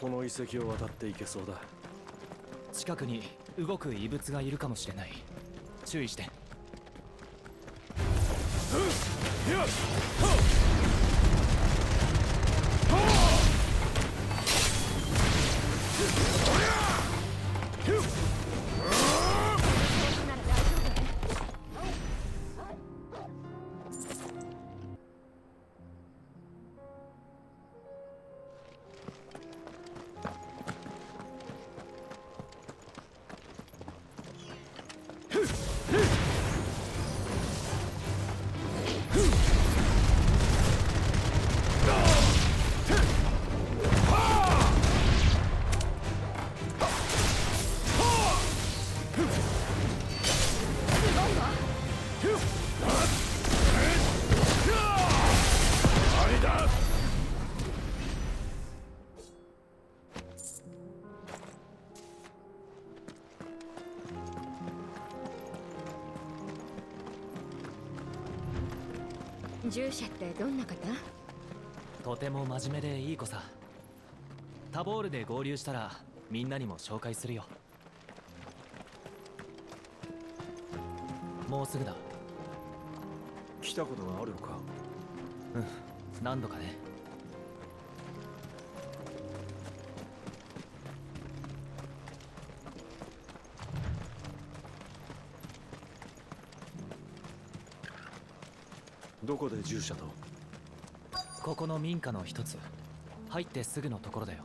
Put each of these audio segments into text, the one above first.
この遺跡を渡っていけそうだ。 近くに動く異物がいるかもしれない。注意して。 従者ってどんな方？ とても真面目でいい子さ。タボールで合流したらみんなにも紹介するよ。もうすぐだ。 来たことがあるのか？ うん、何度かね。 どこで従者と？ ここの民家の一つ。入ってすぐのところだよ。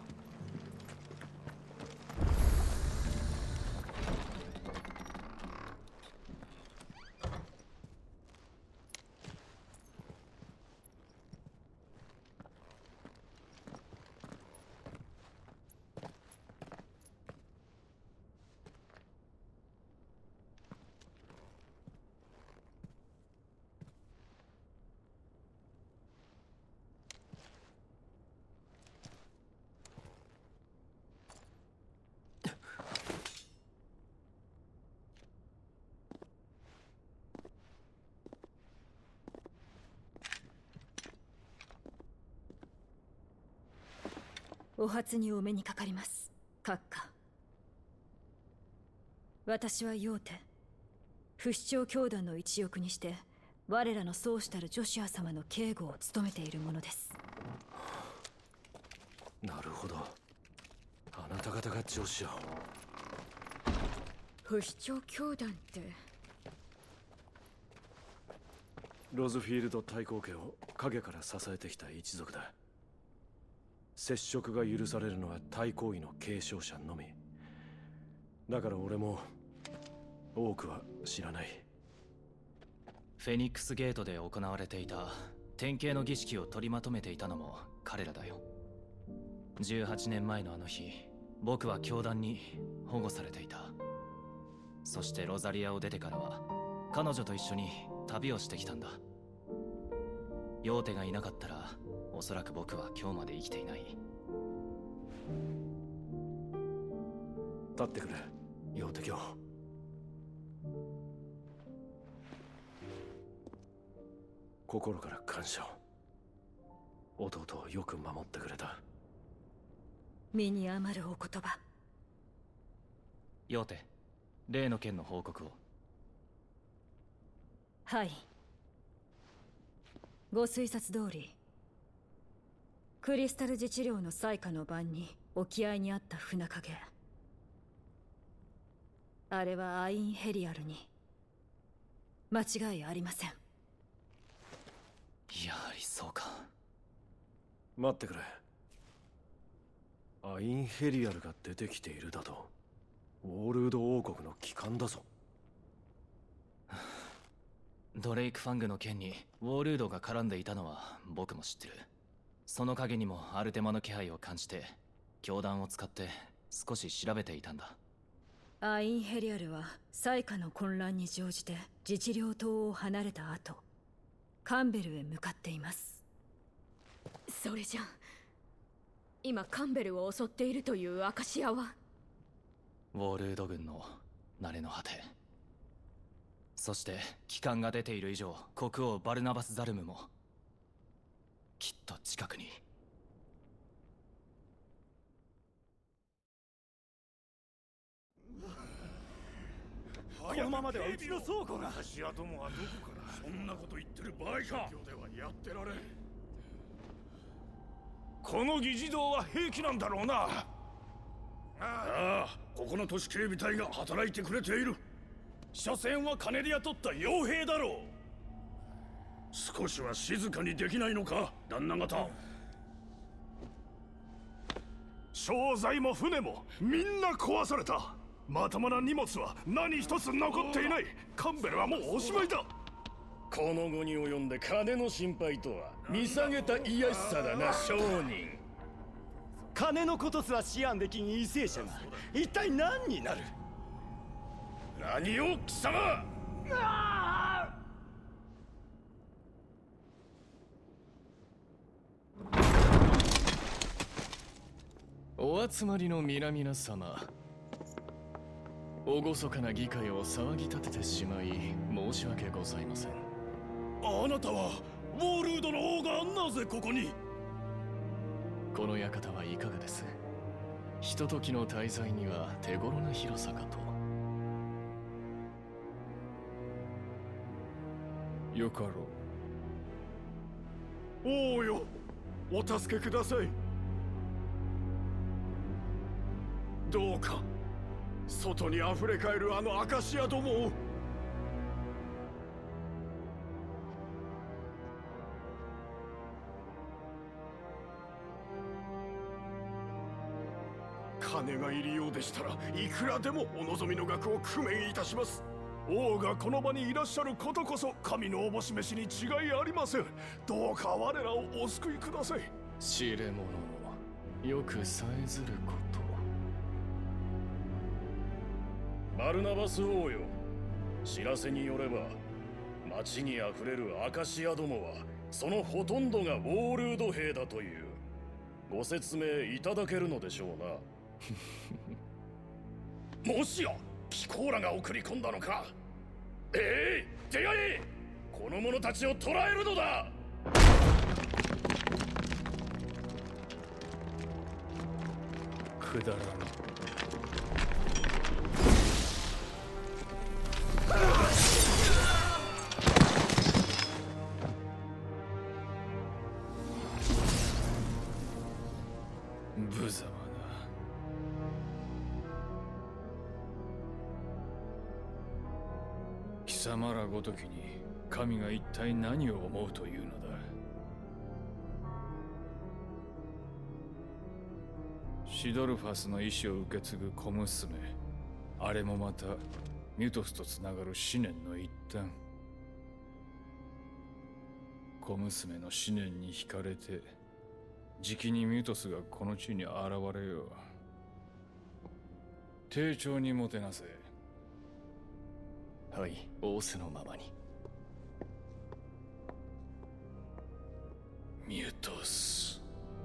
お初にお目にかかります、閣下。私はヨーテ、不死鳥教団の一翼にして我らの宗主たるジョシュア様の警護を務めているものです。 なるほど、あなた方がジョシュアを。 不死鳥教団って？ ロズフィールド太閤家を影から支えてきた一族だ。接触が許されるのは太閤位の継承者のみ。だから俺も多くは知らない。 フェニックスゲートで行われていた典型の儀式を取りまとめていたのも彼らだよ。18年前のあの日、僕は教団に保護されていた。そしてロザリアを出てからは彼女と一緒に旅をしてきたんだ。ヨーテがいなかったらおそらく僕は今日まで生きていない。 立ってくれ、ヨーテ教。心から感謝を。弟をよく守ってくれた。 身に余るお言葉。 ヨーテ、例の件の報告を。 はい。ご推察通り、クリスタル自治領の災禍の晩に沖合にあった船影、あれはアインヘリアルに間違いありません。 やはりそうか。 待ってくれ。アインヘリアルが出てきているだと？ウォールード王国の旗艦だぞ。 ドレイク・ファングの件にウォールードが絡んでいたのは僕も知ってる。その陰にもアルテマの気配を感じて教団を使って少し調べていたんだ。 アインヘリアルは災禍の混乱に乗じて自治領島を離れた後、カンベルへ向かっています。それじゃ今カンベルを襲っているというアカシアは？ ウォールード軍の慣れの果て。そして旗艦が出ている以上、国王バルナバス・ザルムもきっと近くに。 ままではうちの倉庫が。 足跡もはどこから。そんなこと言ってる場合か。ではやってられん。この議事堂は兵器なんだろうな。ああ、ここの都市警備隊が働いてくれている。所詮は金で雇った傭兵だろう。少しは静かにできないのか、旦那方。商材も船もみんな壊された。まともな荷物は何一つ残っていない。カンベルはもうおしまいだ。この後に及んで金の心配とは見下げた卑しさだな、商人。 金のことすら思案できん為政者が一体何になる。 何を貴様。 お集まりの皆々様、厳かな議会を騒ぎ立ててしまい申し訳ございません。 あなたはウォールードの王がなぜここに。 この館はいかがです。ひとときの滞在には手頃な広さかと。 よかろう。王よ、お助けください。どうか外にあふれかえるあのアカシアどもを。金がいるようでしたらいくらでもお望みの額を工面いたします。王がこの場にいらっしゃることこそ神のおぼし飯に違いありません。どうか我らをお救いください。 知れ者のよくさえずること。 バルナバス王よ、知らせによれば町にあふれるアカシアどもはそのほとんどがウォールード兵だという。ご説明いただけるのでしょうな。もしや貴公らが送り込んだのか。出会え、この者たちを捕らえるのだ。くだらぬ。無様な。貴様らごときに神が一体何を思うというのだ。シドルファスの意志を受け継ぐ小娘、あれもまたミュトスとつながる思念の一端。小娘の思念に惹かれてじきにミュトスがこの地に現れよう。丁重にもてなせ。 はい、仰せのままに。 ミュトス。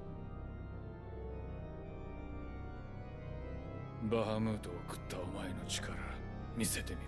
バハムートを食ったお前の力見せてみろ。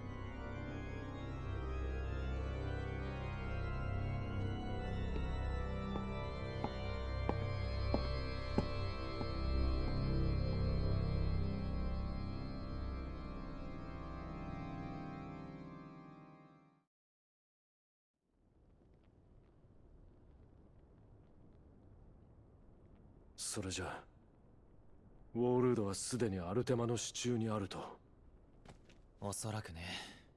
それじゃウォールードはすでにアルテマの手中にあると。 おそらくね。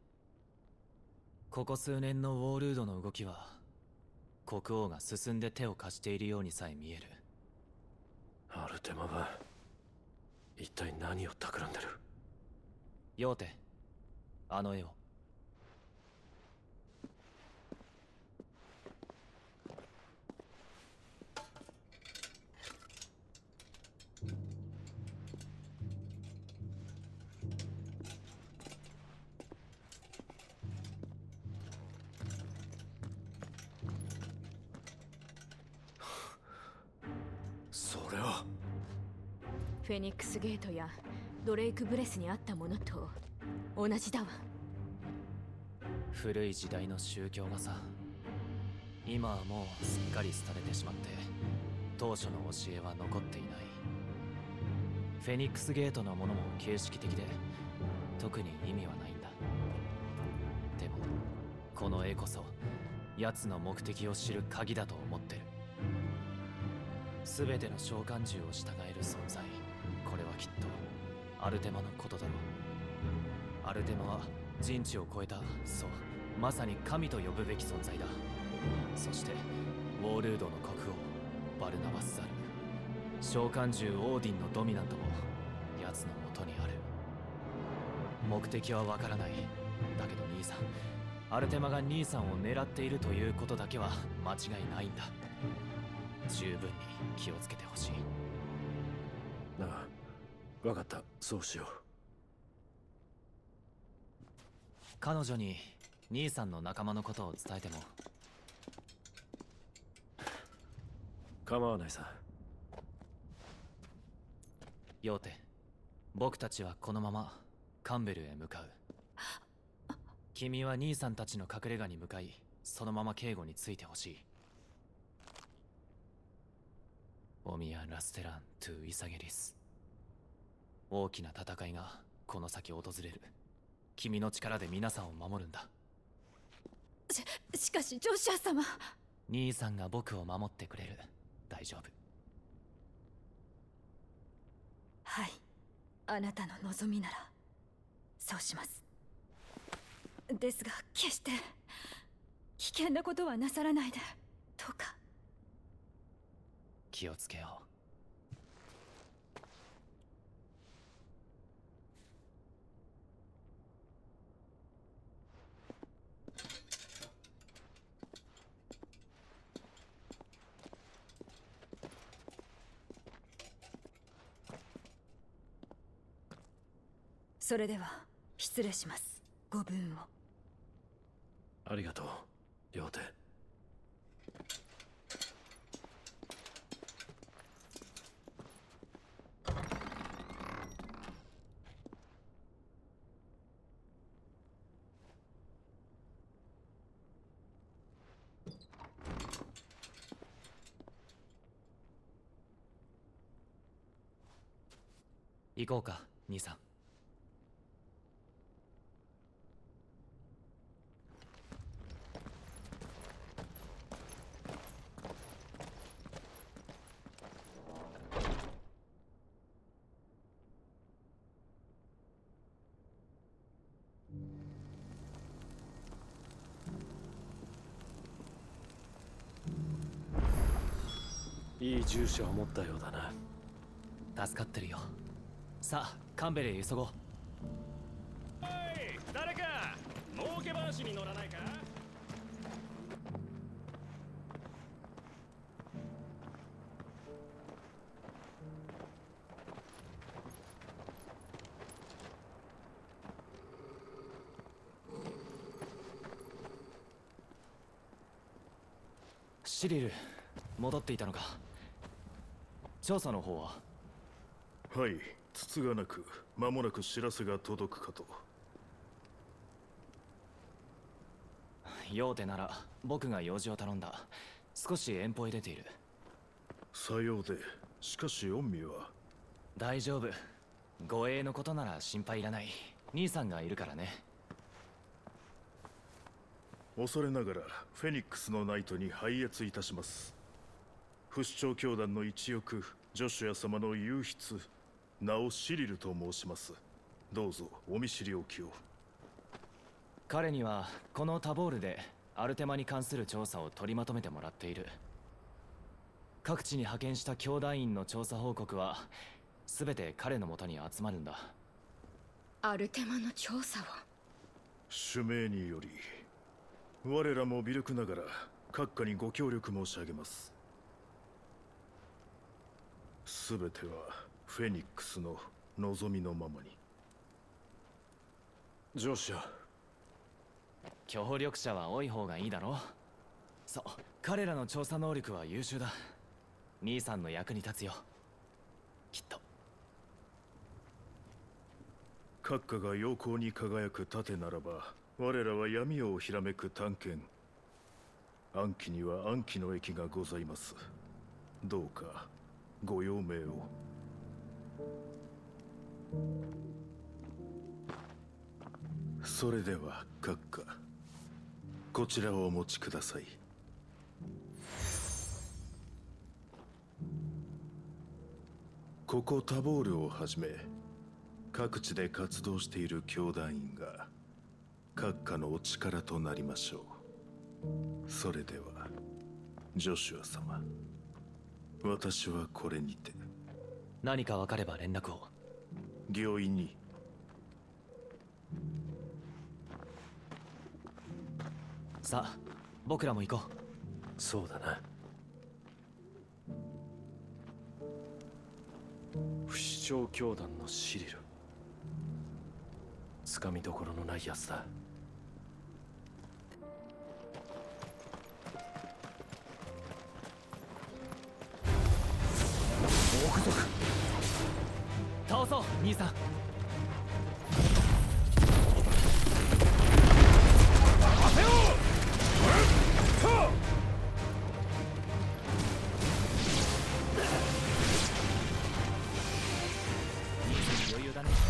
ここ数年のウォールードの動きは国王が進んで手を貸しているようにさえ見える。 アルテマは一体何を企んでる。 ヨーテ、あの絵を。 それはフェニックスゲートやドレイクブレスにあったものと同じだわ。 古い時代の宗教がさ、今はもうすっかり廃れてしまって当初の教えは残っていない。フェニックスゲートのものも形式的で特に意味はないんだ。 でもこの絵こそ奴の目的を知る鍵だと思ってる。全ての召喚獣を従える存在、これはきっとアルテマのことだろう。アルテマは人知を超えた、そうまさに神と呼ぶべき存在だ。そしてウォールードの国王バルナバス・ザルム、召喚獣オーディンのドミナントも奴のもとにある。目的はわからない。だけど兄さん、アルテマが兄さんを狙っているということだけは間違いないんだ。十分に気をつけてほしい。 ああ、分かった。そうしよう。 彼女に兄さんの仲間のことを伝えても。 構わないさ。 ヨーテ、僕たちはこのままカンベルへ向かう。君は兄さんたちの隠れ家に向かい、そのまま警護についてほしい。オミア・ラステラン・トゥ・イサゲリス。大きな戦いがこの先訪れる。君の力で皆さんを守るんだ。 しかしジョシュア様。 兄さんが僕を守ってくれる。大丈夫。 はい、あなたの望みならそうします。ですが決して危険なことはなさらないで、どうか。 気をつけよう。 それでは失礼します。ご分を。 ありがとう、ヨーテ。 行こうか、兄さん。 いい従者を持ったようだな。 助かってるよ。さあ、カンベルへ急ごう。 おい、誰か儲け話に乗らないか。 シリル、戻っていたのか。調査の方は？ はい、つつがなく間もなく知らせが届くかと。 ヨーテなら僕が用事を頼んだ。少し遠方へ出ている。 さようで、しかし御身は。 大丈夫。護衛のことなら心配いらない。兄さんがいるからね。 恐れながらフェニックスのナイトに拝謁いたします。不死鳥教団の一翼ジョシュア様の右筆、名をシリルと申します。どうぞお見知りおきを。 彼にはこのタボールでアルテマに関する調査を取りまとめてもらっている。各地に派遣した兄弟員の調査報告は全て彼のもとに集まるんだ。 アルテマの調査を。 主命により我らも微力ながら閣下にご協力申し上げます。全てはフェニックスの望みのままに。 ジョシュア、 協力者は多い方がいいだろう。そう、彼らの調査能力は優秀だ。兄さんの役に立つよ、きっと。 閣下が陽光に輝く盾ならば、我らは闇をひらめく探検。暗鬼には暗鬼の駅がございます。どうかご用命を。それでは閣下。 こちらをお持ちください。ここタボールをはじめ各地で活動している教団員が閣下のお力となりましょう。それではジョシュア様、私はこれにて。 何か分かれば連絡を。 御意に。 さあ、僕らも行こう。 そうだな。不死鳥教団のシリル、つかみどころのないやつだ。 王族倒そう、兄さん。余裕だね。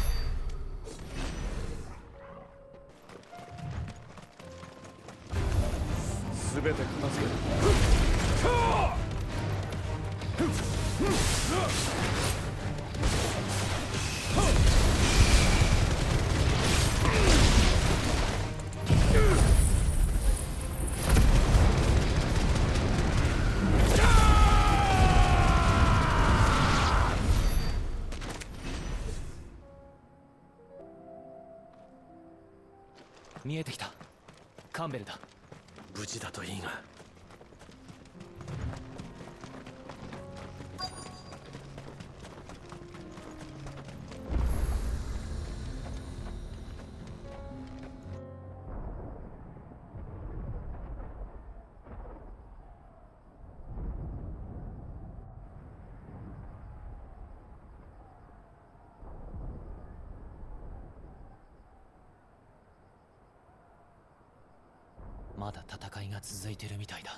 全て片付ける。 見えてきた。カンベルだ。 無事だといいが。 まだ戦いが続いてるみたいだ。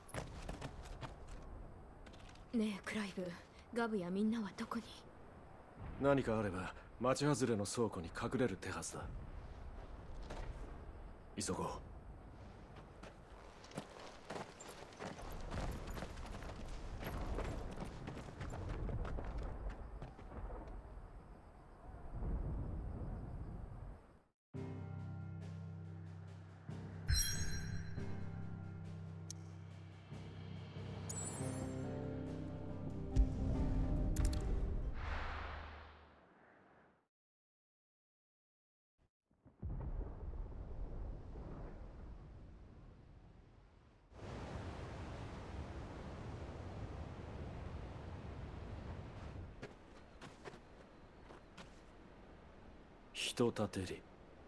ねえクライブ、ガブやみんなはどこに？ 何かあれば町外れの倉庫に隠れる手はずだ。急ごう。人立てり。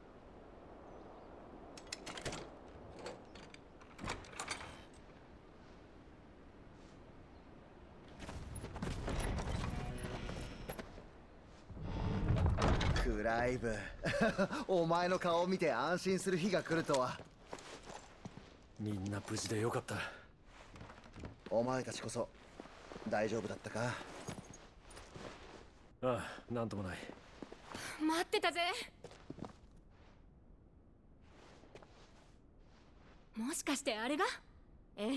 クライブお前の顔を見て安心する日が来るとは。 みんな無事でよかった。 お前たちこそ大丈夫だったか？ ああ、なんともない。 待ってたぜ。もしかしてあれが？え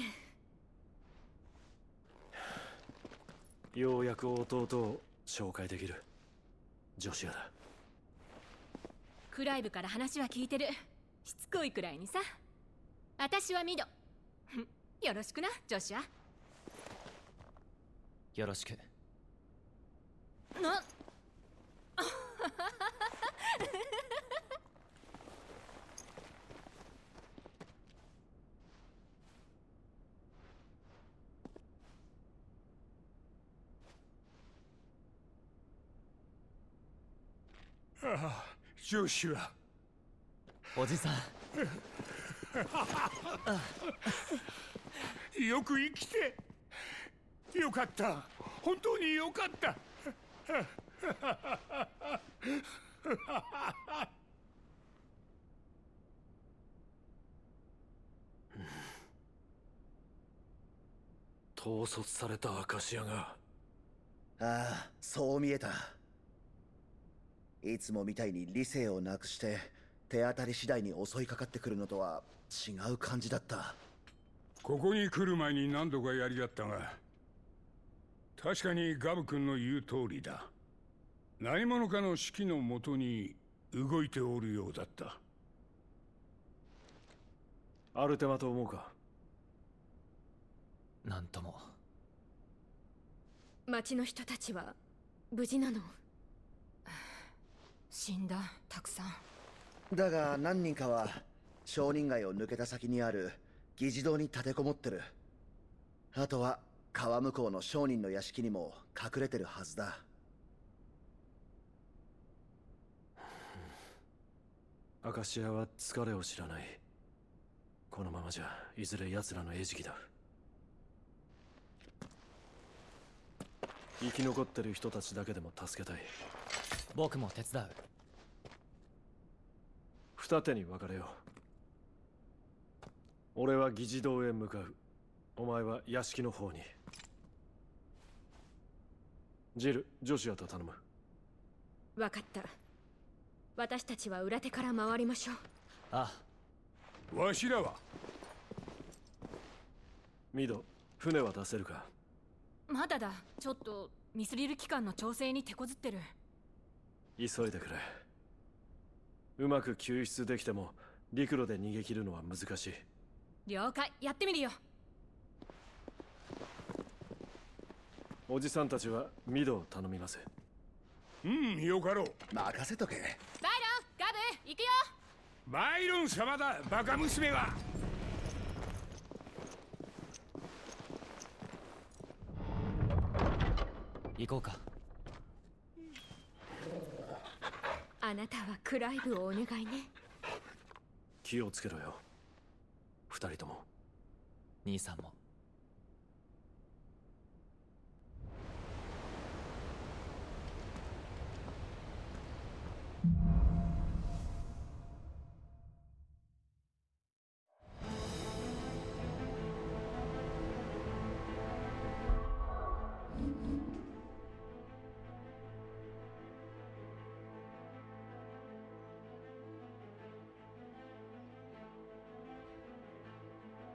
え。 ようやく弟を紹介できる。ジョシュアだ。 クライブから話は聞いてる。しつこいくらいにさ。私はミド。よろしくな、ジョシュア。 よろしく。 なジョシュア。 おじさん。 よく生きてよかった。本当によかった。 統率されたアカシアが。 ああ、そう見えた。いつもみたいに理性をなくして手当たり次第に襲いかかってくるのとは違う感じだった。 ここに来る前に何度かやり合ったが、確かにガブ君の言う通りだ。何者かの指揮のもとに動いておるようだった。 アルテマと思うか？ なんとも。 町の人たちは無事なの？ 死んだ、たくさん。 だが何人かは商人街を抜けた先にある議事堂に立てこもってる。あとは川向こうの商人の屋敷にも隠れてるはずだ。 アカシアは疲れを知らない。このままじゃいずれ奴らの餌食だ。生き残ってる人たちだけでも助けたい。 僕も手伝う。 二手に分かれよう。俺は議事堂へ向かう。お前は屋敷の方に。ジル、ジョシュアと頼む。 分かった。私たちは裏手から回りましょう。 ああ。わしらはミド、船は出せるか？ まだだ。ちょっとミスリル機関の調整に手こずってる。 急いでくれ。うまく救出できても陸路で逃げ切るのは難しい。 了解、やってみるよ。 おじさんたちはミドを頼みます。 よかろう。 任せとけ。 バイロン、ガブ、行くよ。 バイロン様だ、バカ娘は。 行こうか。 あなたはクライブをお願いね。 気をつけろよ、二人とも。 兄さんも。